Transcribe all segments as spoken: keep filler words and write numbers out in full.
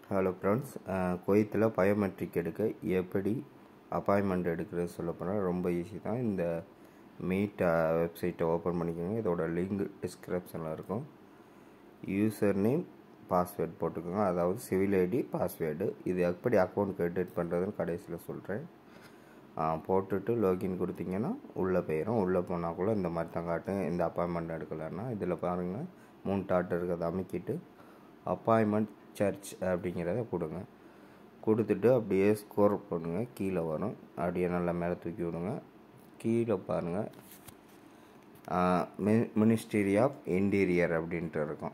Hello friends, குவைத்தில் biometric எடுக்க எப்படி அப்பாயின்மெண்ட் எடுக்கிறது சொல்ல போனால் ரொம்ப ஈஸி தான். இந்த மீட் வெப்சைட்டை ஓப்பன் பண்ணிக்கோங்க. இதோட லிங்க் டிஸ்கிரிப்ஷனில் இருக்கும். யூசர் நேம் பாஸ்வேர்டு போட்டுக்கோங்க, அதாவது சிவில் ஐடி பாஸ்வேர்டு. இது எப்படி அக்கௌண்ட் கிரியேட் பண்ணுறதுன்னு கடைசியில் சொல்கிறேன். போட்டுட்டு லாகின் கொடுத்தீங்கன்னா உள்ளே போயிடும். உள்ளே போனாக்குள்ளே இந்த மாதிரி தான் காட்டும். இந்த அப்பாயின்மெண்ட் எடுக்கலைன்னா இதில் பாருங்கள், மூணு டாட் இருக்கிறத அமைக்கிட்டு அப்பாயின்மெண்ட் சர்ச் அப்படிங்கிறத கொடுங்க. கொடுத்துட்டு அப்படியே ஸ்கோர் பண்ணுங்க, கீழே வரும். அப்படியே நல்லா மேலே தூக்கி விடுங்க. கீழே பாருங்கள், மினிஸ்ட்ரி ஆஃப் இன்டீரியர் அப்படின்ட்டு இருக்கும்.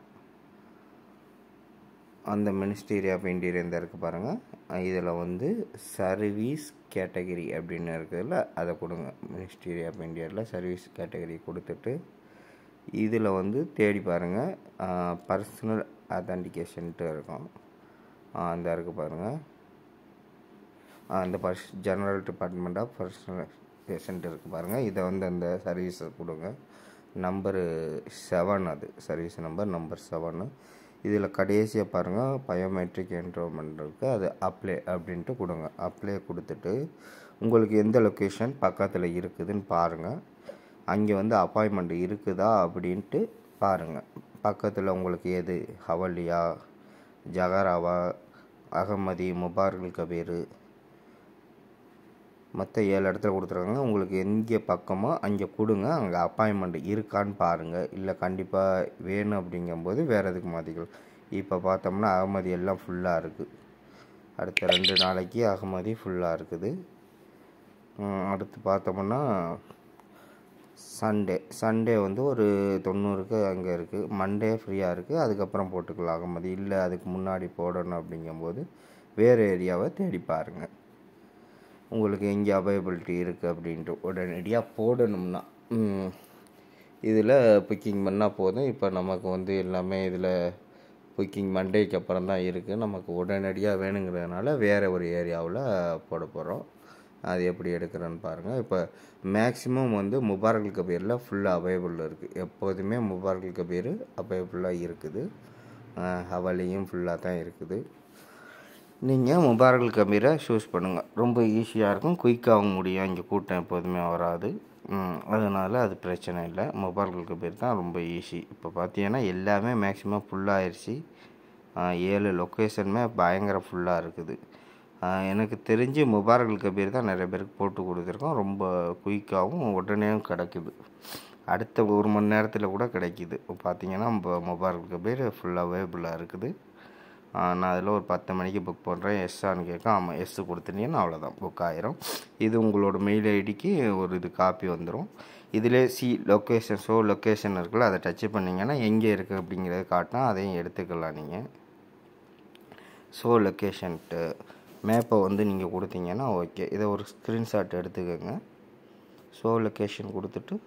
அந்த மினிஸ்ட்ரி ஆஃப் இன்டீரியர் இந்த இருக்குது பாருங்கள். இதில் வந்து சர்வீஸ் கேட்டகரி அப்படின்னு இருக்குதுல்ல, அதை கொடுங்க. மினிஸ்ட்ரி ஆஃப் இன்டீரியரில் சர்வீஸ் கேட்டகரி கொடுத்துட்டு இதில் வந்து தேடி பாருங்கள், பர்சனல் அத்தன்டிகேஷன்ட்டு இருக்கும். அந்த இருக்குது பாருங்கள், அந்த purse general department of personnel patient இருக்குது பாருங்கள். இதை வந்து அந்த சர்வீஸை கொடுங்க. நம்பரு செவன், அது சர்வீஸ் நம்பர் நம்பர் செவனு. இதில் கடைசியாக பாருங்கள், பயோமெட்ரிக் என்ரோல்மெண்ட் இருக்குது, அது அப்ளை அப்படின்ட்டு கொடுங்க. அப்ளை கொடுத்துட்டு உங்களுக்கு எந்த லொக்கேஷன் பக்கத்தில் இருக்குதுன்னு பாருங்கள். அங்கே வந்து அப்பாயின்மெண்ட் இருக்குதா அப்படின்ட்டு பாருங்கள். பக்கத்தில் உங்களுக்கு எது, ஹவலியா, ஜஹராவா, அகமதி, முபாரக் கபீர், மற்ற ஏழு இடத்துல கொடுத்துருக்காங்க. உங்களுக்கு எங்கே பக்கமோ அங்கே கொடுங்க. அங்கே அப்பாயின்மெண்ட் இருக்கான்னு பாருங்கள். இல்லை கண்டிப்பாக வேணும் அப்படிங்கும்போது வேறு எதுக்கு மாற்றிக்கலாம். இப்போ பார்த்தோம்னா அகமதி எல்லாம் ஃபுல்லாக இருக்குது. அடுத்த ரெண்டு நாளைக்கு அகமதி ஃபுல்லாக இருக்குது. அடுத்து பார்த்தோம்னா சண்டே சண்டே வந்து ஒரு தொண்ணூறுக்கு அங்கே இருக்குது. மண்டே ஃப்ரீயாக இருக்குது. அதுக்கப்புறம் போட்டுக்கலாம் அகமதி. இல்லை அதுக்கு முன்னாடி போடணும் அப்படிங்கும்போது வேறு ஏரியாவை தேடி பாருங்கள். உங்களுக்கு எங்கே அவைலபிலிட்டி இருக்குது அப்படின்ட்டு உடனடியாக போடணும்னா இதில் புக்கிங் பண்ணால் போதும். இப்போ நமக்கு வந்து எல்லாமே இதில் புக்கிங் மண்டேக்கு அப்புறம் தான் இருக்குது. நமக்கு உடனடியாக வேணுங்கிறதுனால வேறு ஒரு ஏரியாவில் போட போகிறோம். அது எப்படி எடுக்கிறேன்னு பாருங்கள். இப்போ மேக்ஸிமம் வந்து முபாரக் கபீரில் ஃபுல்லாக அவைலபிள் இருக்குது. எப்போதுமே முபாரக் கபீர் அவைலபிளாக இருக்குது. ஹவலியும் ஃபுல்லாக தான் இருக்குது. நீங்கள் முபாரக் கபீரை சூஸ் பண்ணுங்கள். ரொம்ப ஈஸியாக இருக்கும், குயிக்காகவும் முடியும். இங்கே கூட்டம் எப்போதுமே வராது, அதனால் அது பிரச்சனை இல்லை. முபாரக் கபீர் தான் ரொம்ப ஈஸி. இப்போ பார்த்தீங்கன்னா எல்லாமே மேக்ஸிமம் ஃபுல்லாகிடுச்சு. ஏழு லொக்கேஷனுமே பயங்கர ஃபுல்லாக இருக்குது. எனக்கு தெரிஞ்சு முபாரக் கபீர் தான் நிறைய பேருக்கு போட்டு கொடுத்துருக்கோம். ரொம்ப குயிக்காகவும் உடனேயும் கிடைக்குது. அடுத்த ஒரு மணி நேரத்தில் கூட கிடைக்கிது. இப்போ பார்த்தீங்கன்னா முபாரக் கபீர் ஃபுல்லாக அவைலபிளாக இருக்குது. நான் அதில் ஒரு பத்து மணிக்கு புக் பண்ணுறேன். எஸ்ஸான்னு கேட்க, ஆமாம் எஸ்ஸு கொடுத்துட்டீங்கன்னா அவ்வளோதான், புக் ஆயிரும். இது உங்களோட மெயில் ஐடிக்கு ஒரு இது காப்பி வந்துடும். இதிலே சி லொக்கேஷன் ஷோ லொக்கேஷன் இருக்குல்ல, அதை டச் பண்ணிங்கன்னா எங்கே இருக்குது அப்படிங்கிறத காட்டினா அதையும் எடுத்துக்கலாம். நீங்கள் ஷோ லொக்கேஷன்ட்டு மேப்பை வந்து நீங்கள் கொடுத்தீங்கன்னா ஓகே. இதை ஒரு ஸ்க்ரீன்ஷாட் எடுத்துக்கோங்க. ஷோ லொக்கேஷன் கொடுத்துட்டு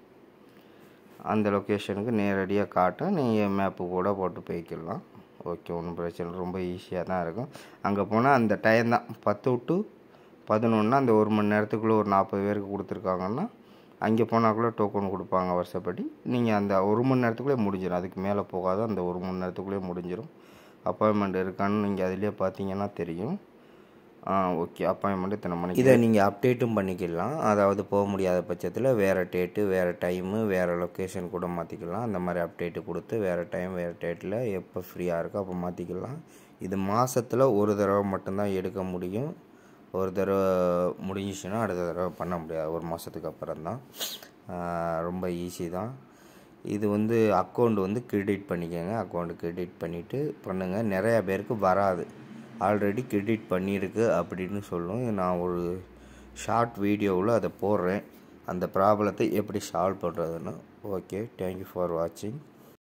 அந்த லொக்கேஷனுக்கு நேரடியாக காட்டும். நீங்கள் மேப்பு கூட போட்டு போய்க்கலாம். ஓகே, ஒன்றும் பிரச்சனை, ரொம்ப ஈஸியாக தான் இருக்கும். அங்கே போனால் அந்த டைம் தான் பத்து டு பதினொன்று, அந்த ஒரு மணி நேரத்துக்குள்ளே ஒரு நாற்பது பேருக்கு கொடுத்துருக்காங்கன்னா அங்கே போனாக்குள்ளே டோக்கன் கொடுப்பாங்க வருஷப்படி. நீங்கள் அந்த ஒரு மணி நேரத்துக்குள்ளே முடிஞ்சிடும். அதுக்கு மேலே போகாத, அந்த ஒரு மணி நேரத்துக்குள்ளே முடிஞ்சிடும். அப்பாயின்மெண்ட் இருக்கான்னு நீங்கள் அதிலே பார்த்தீங்கன்னா தெரியும். ஓகே, அப்பாயின்மெண்ட் இத்தனை மணிக்கு. இதை நீங்கள் அப்டேட்டும் பண்ணிக்கலாம். அதாவது போக முடியாத பட்சத்தில் வேறு டேட்டு, வேறு டைமு, வேறு லொக்கேஷன் கூட மாற்றிக்கலாம். அந்த மாதிரி அப்டேட்டு கொடுத்து வேறு டைம் வேறு டேட்டில் எப்போ ஃப்ரீயாக இருக்கோ அப்போ மாற்றிக்கலாம். இது மாதத்தில் ஒரு தடவை மட்டும்தான் எடுக்க முடியும். ஒரு தடவை முடிஞ்சிச்சுன்னா அடுத்த தடவை பண்ண முடியாது. ஒரு மாதத்துக்கு அப்புறம் தான். ரொம்ப ஈஸி தான். இது வந்து அக்கௌண்ட் வந்து கிரெடிட் பண்ணிக்கோங்க. அக்கௌண்ட் கிரெடிட் பண்ணிவிட்டு பண்ணுங்கள். நிறையா பேருக்கு வராது, ஆல்ரெடி கிரெடிட் பண்ணியிருக்கு அப்படின்னு சொல்லும். நான் ஒரு ஷார்ட் வீடியோவில் அதை போடுறேன், அந்த ப்ராப்ளத்தை எப்படி சால்வ் பண்ணுறதுன்னு. ஓகே, தேங்க்யூ ஃபார் வாட்சிங்.